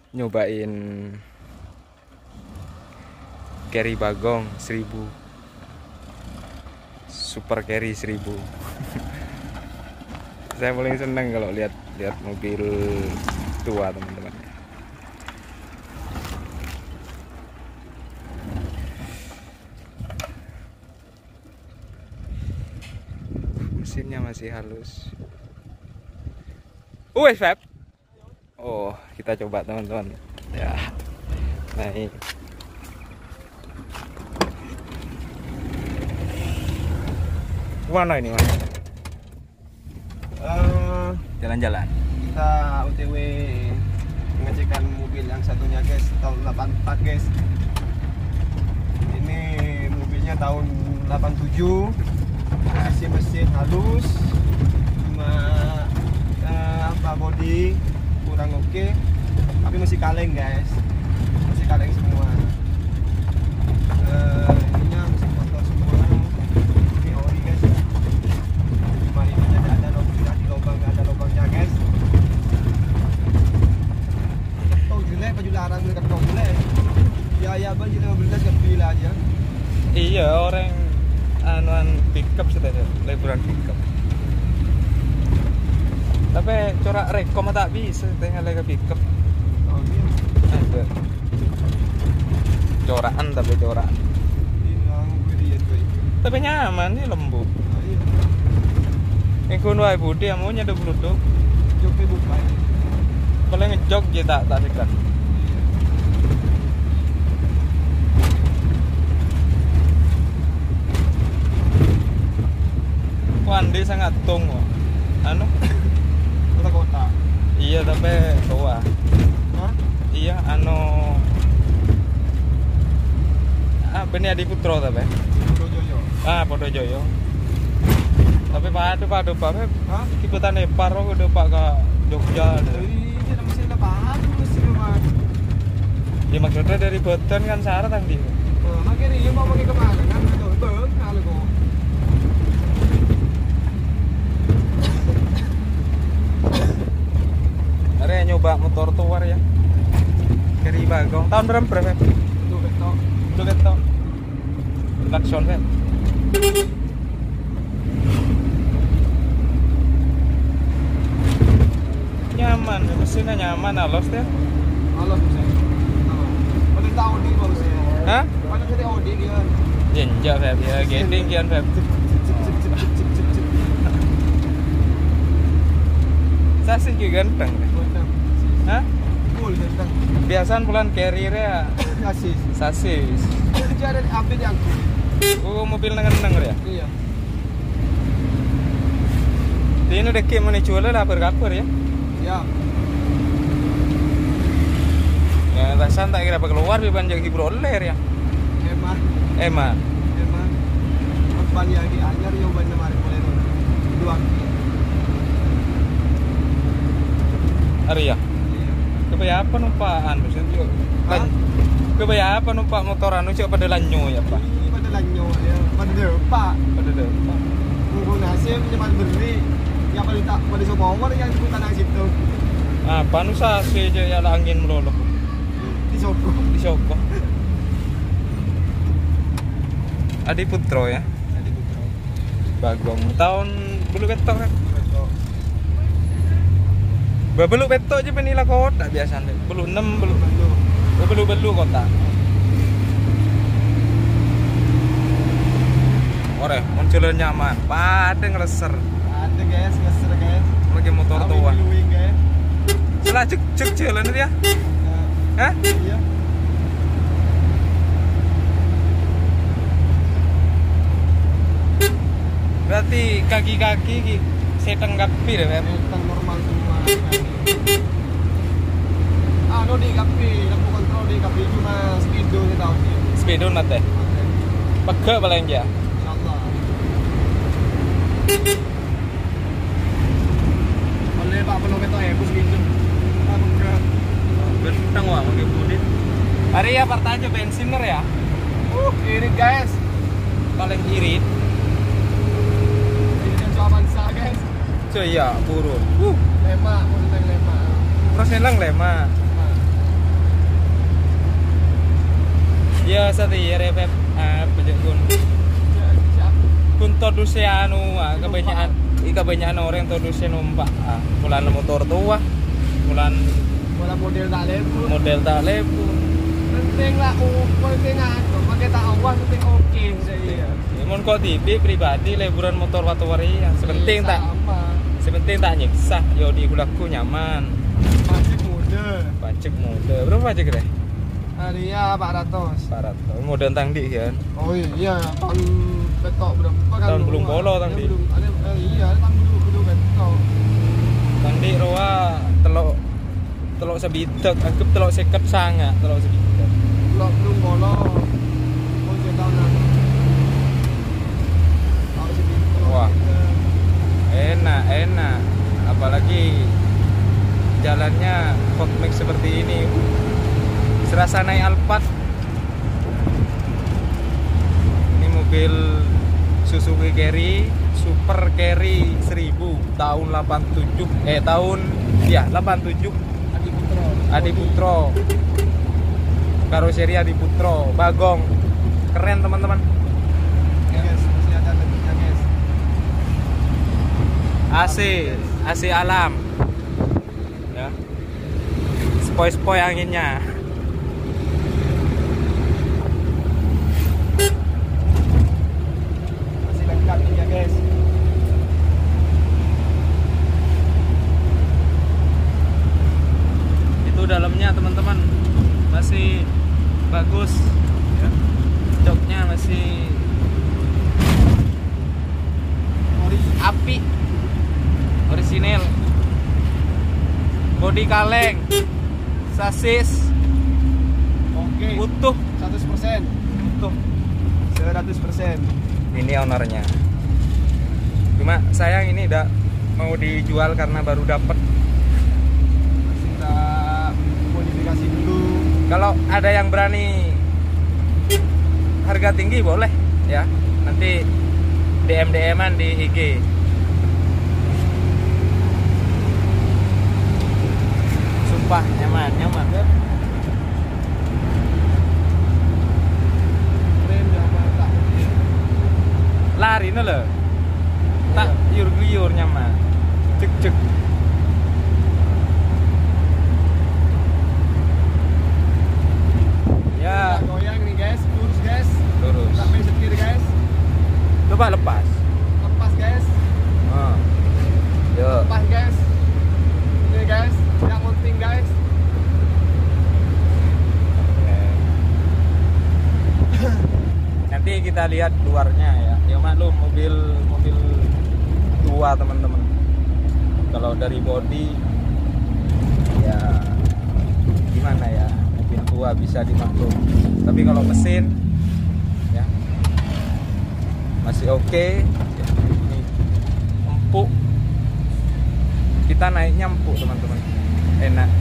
nyobain carry Bagong 1000, super carry 1000. Saya paling seneng kalau lihat mobil tua, teman-teman. Mesinnya masih halus. Feb. Oh, kita coba, teman-teman. Ya. Naik. Mana ini, Mas? Jalan-jalan. Kita OTW mengecekkan mobil yang satunya, guys, tahun 84, guys. Ini mobilnya tahun 87. Posisi mesin halus, cuma body kurang oke, tapi masih kaleng, guys, masih kaleng semua. Ininya masih kotor semua. Ini ori, guys, cuma ini ada sudah di lubang, nggak ada lubangnya, guys. Tahu jelek baju larang dekat kau jelek ya, ya bang, jadi 15 ke bila aja. Iya, orang anuan pickup sudah liburan pickup. Tapi corak rekom tak bisa tinggal lagi pickup. Oh iya. Ada. Corakan tapi corakan. Tapi nyaman nih, lembut. Oh, iya. Yang kuno ay budi amunya ada bluetooth. Joknya buka. Kalau ngejok je tak sikat. Wandi sangat tung. Anu Kota-kota. iya tapi tua. Hah? Iya anu Beni Adi Putro tapi. Jojo. Podojoyo. Tapi padu Pak. Hah? Kiputan Epar udah Pak ke Jogja. Ini ada mesin apaan mesin rumah? Ya maksudnya dari Boten kan syarat tang di. Makanya dia mau pakai kemana kan? Betul, kalau kok. Are nyoba motor tuar ya. Carry Bagong. Tahun berapa? Tuh betul. Lu ketok. Lakson kan. Nyaman, mesinnya nyaman, halus ya. Halus mesin. Pada tahun ini bagusnya. Hah? Pada jadi Audi dia. Jenjak Feb ya, gending kian Feb. Sasis juga ganteng. Hah? Cool ganteng. Biasaan pulang carrier-nya Asis. sasis. Dia ada update yang Oh, mobil neng-neng ya. iya. Ini udah kayak mana jualnya lapar-lapar ya. Ya. Ya, rasan tak kira apa keluar di banjak hibroler ya. Emang. Emang. Ban lagi anyar yo ban mari boleh dua. Ari ya. Iya. Kebaya apa numpaan mesin juga. Kebaya apa numpak motor anu cek pada lanyo ya, Pak. Ini pada lanyo ya. Pada depak. Pada depan. Ngurung nasib nyeman beri. Yang paling tak pada Sokomor yang di tanah situ. Apa nu sase aja ya angin meloloh. Di Soko. Di Soko. Adi Putro ya. Jadi Putro. Bagong tahun belu petok kan. Belu petok aja penila kota biasa deh. Belu 6 belu kota. Ore, muncul nyaman, pada ngeleser. Ada guys, ngeser guys. Lagi motor tua. Luwing guys. Selah cek jalan itu ya. Hah? Iya. Berarti kaki-kaki saya tanggapi deh, Fer. Tentang normal semua. Anu di kapi, lampu kontrol di kapi cuma speedo ni tahu sih. Speedo nate. Pegel paling ya. Insyaallah. Boleh Pak penuh ketok bus gitu. Enggak. Bentang wah pakai budit. Hari ya partanya bensiner ya. Irit guys. Paling irit. Ini kan Avanza guys. Cuy ya, burun. Lema, mau lema. Terus hilang lema. Ya setir efek bejek kun toduse anu kebanyakan orang toduse numpak mulan motor tua mulan model tak lebu penting lah penting aku pakai tak awan penting oke saya mun kok tipe pribadi liburan motor watu-wari sepenting tak nyiksa yo di gulaku nyaman pajak mode berapa pajak deh harinya 400 mode tang di kan oh iya tahun betok berapa kan tahun belum polo tang di iya tahun belum betok tang di roa telok sebitek anggap telok seket sanga telok sebitek telok belum polo oh tahun lalu tahun sebitek wah enak apalagi jalannya Ford Max seperti ini serasa naik Alphard. Ini mobil Suzuki Carry Super Carry 1000 tahun 87 Adi Putro karoseri Adi Putro bagong keren teman-teman ya guys masih ada lebihnya guys AC alam ya spoi anginnya masih lengkap ini ya guys itu dalamnya teman-teman masih bagus ya. Joknya masih api orisinil bodi kaleng sasis oke utuh 100% utuh 100%. Ini ownernya cuma sayang ini udah mau dijual karena baru dapet Kita modifikasi dulu. kalau ada yang berani harga tinggi boleh ya nanti DM-an di IG sumpah nyaman Ya. Rem apa tak? lari no lo tak yur nyaman cek ya Goyang nih guys, lurus sampai setir guys, coba lepas lepas guys, yo lepas guys, ini guys, yang penting guys. nanti kita lihat luarnya ya maklum mobil tua teman-teman kalau dari body ya gimana ya mobil tua bisa dimaklum tapi kalau mesin ya masih oke ya, ini empuk kita naiknya empuk teman-teman enak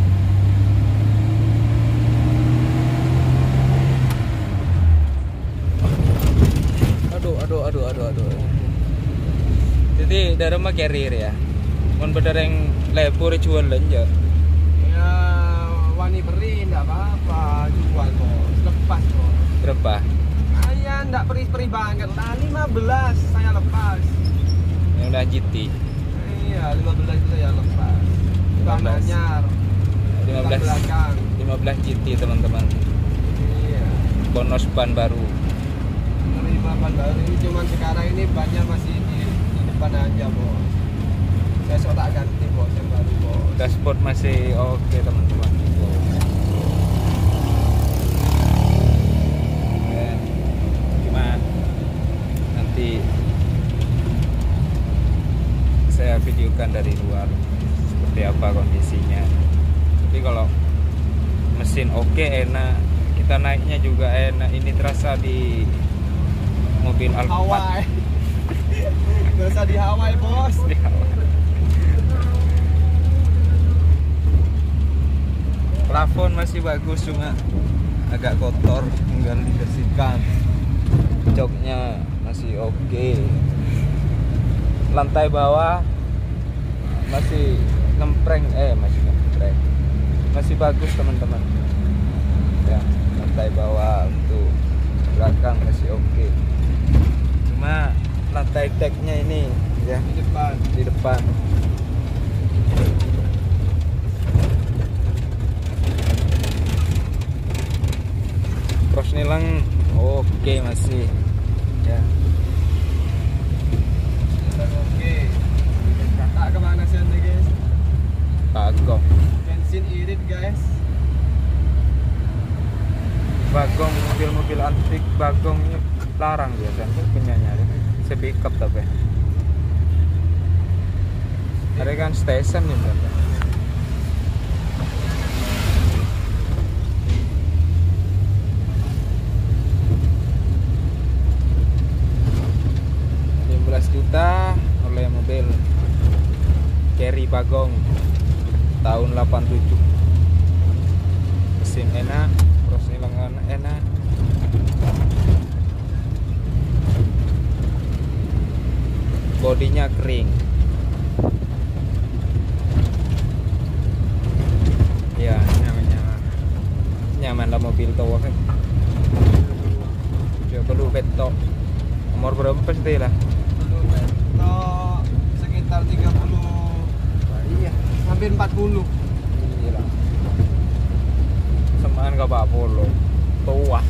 aduh jadi dari rumah carrier ya mun bedereng lepur jualan ya Ya wani beri enggak apa-apa, jual bos, lepas bos. berapa Saya enggak peri banget lah, 15 saya lepas. yang udah GT Iya 15 itu saya lepas. Bang 15. Anyar 15 belakang. 15 GT teman-teman Iya. bonus ban baru Terima ban baru ini cuman sekarang ini bannya masih di depan aja bos. Besok tak ganti bos yang baru bos. dashboard masih oke teman-teman ya, gimana nanti saya videokan dari luar seperti apa kondisinya tapi kalau mesin oke enak kita naiknya juga enak ini terasa di mobil Alphard Hawaii. Berasa di Hawaii bos. Di Hawaii. Plafon masih bagus cuma agak kotor tinggal dibersihkan joknya masih oke lantai bawah masih masih bagus teman-teman ya lantai lantai bawah, untuk belakang masih oke. Cuma lantai decknya ini ya di depan. Cross nilang oke masih ya. Oke. Kakak kemana sih anda guys? Bagong. Bensin irit guys. Bagong, mobil-mobil antik Bagong ini larang biasanya punyanya. Speak up tapi. Ada kan station nih berarti. Juta oleh mobil Cherry Bagong tahun 87. Mesin enak, cross nilangan enak. Bodinya kering. Ya, nyaman lah mobil tua kan. Coba lu betok. Nomor berapa pasti lah? Sekitar 30. Iya, hampir 40. Iya. Semaan gak apa-apa lo. Tua.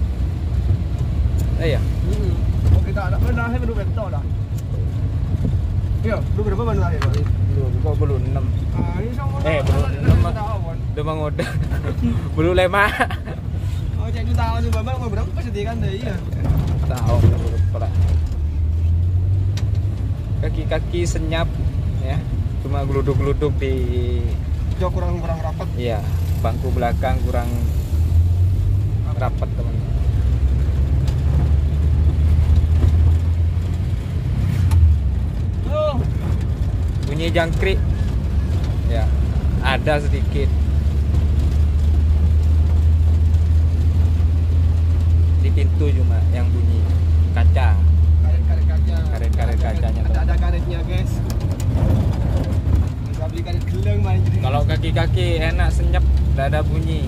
Iya. Oh, kita ada benar baru betul dah. Iya, lu berapa baru lahir? Belum 6. Ini sama. Belum 6. Udah mengoda. Belum 5. Oh, jadi tahun juga bang, mau berapa sedih kan deh iya. Tahu berapa. Kaki-kaki senyap ya, cuma geluduk-geluduk di jauh kurang rapat. Iya, bangku belakang kurang rapat teman. Bunyi jangkrik ya, ada sedikit di pintu, cuma yang bunyi kaca. Karet kacanya ada karetnya guys. Bisa beli karet geleng main. Kalau kaki-kaki enak senyap, tidak ada bunyi.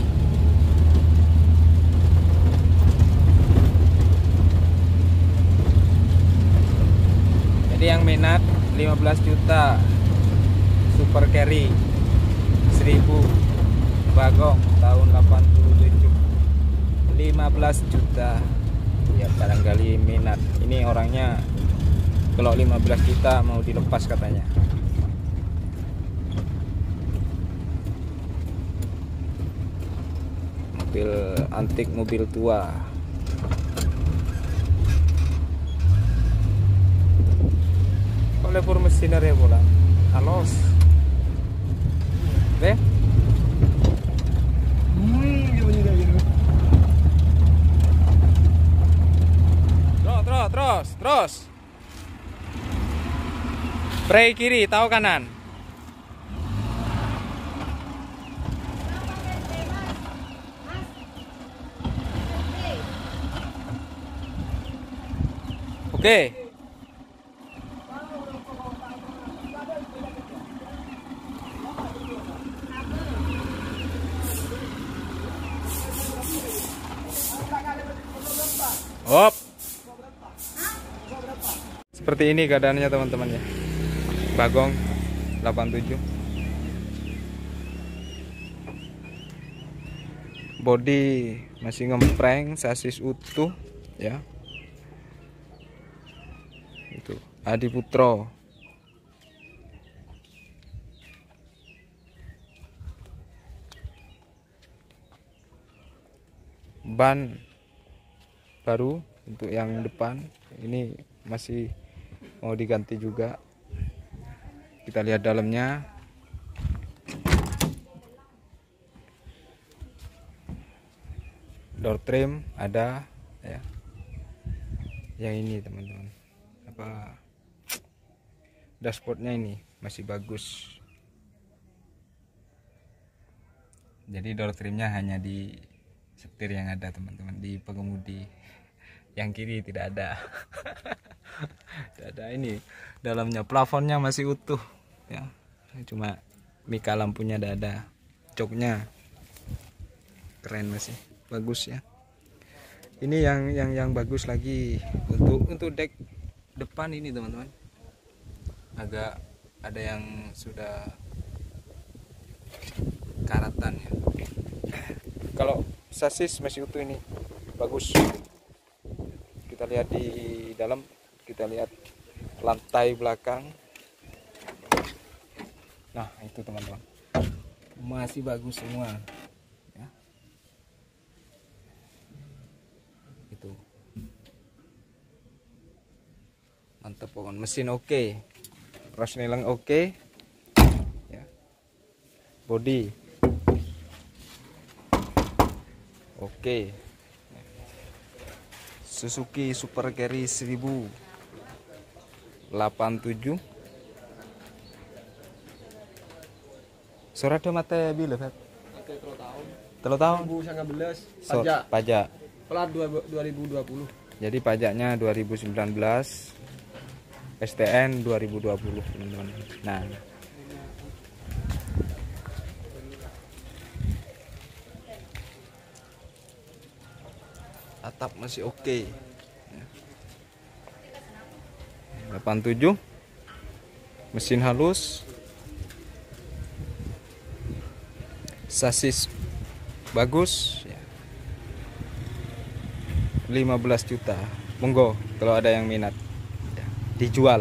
Jadi yang minat 15 juta Super Carry 1000 Bagong tahun 87, 15 juta ya, barangkali minat. Ini orangnya kalau 15 juta mau dilepas katanya. Mobil antik, mobil tua. Oleh pur mesinnya ya bola. Alos. Deh. Terus. Brake kiri, tahu kanan. Oke. Hop. Seperti ini keadaannya teman-teman ya. Bagong 87. Bodi masih ngempreng, sasis utuh ya. Itu Adi Putro. Ban baru untuk yang depan ini masih mau diganti juga. Kita lihat dalamnya. Door trim ada ya. Yang ini teman-teman, apa, dashboardnya ini masih bagus. Jadi door trimnya hanya di setir yang ada teman-teman, di pengemudi. Yang kiri tidak ada. Tidak ada. Ini dalamnya, plafonnya masih utuh ya, cuma mika lampunya tidak ada. Joknya keren, masih bagus ya. Ini yang bagus lagi untuk dek depan ini teman-teman. Agak ada yang sudah karatan ya. Kalau sasis masih utuh ini bagus. Kita lihat di dalam, kita lihat lantai belakang. Nah itu teman-teman, masih bagus semua ya. Itu mantap pokoknya, mesin oke, Rosneleng oke ya. Body oke. Suzuki Super Carry 1087. Sorada mate bila Fat? Telo tahun. 2019 Pajak. Plat 2020. Jadi pajaknya 2019, STN 2020 teman-teman. Nah, atap masih oke. 87, mesin halus, sasis bagus ya. 15 juta. Monggo kalau ada yang minat ya, dijual.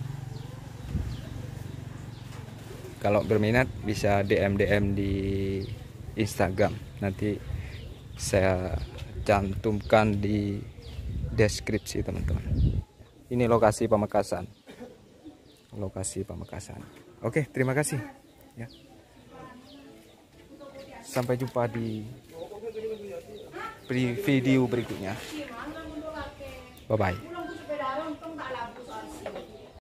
Kalau berminat bisa DM di Instagram. Nanti saya cantumkan di deskripsi teman-teman. Ini lokasi Pamekasan. Lokasi Pamekasan. Oke, terima kasih ya. Sampai jumpa di video berikutnya. Bye bye.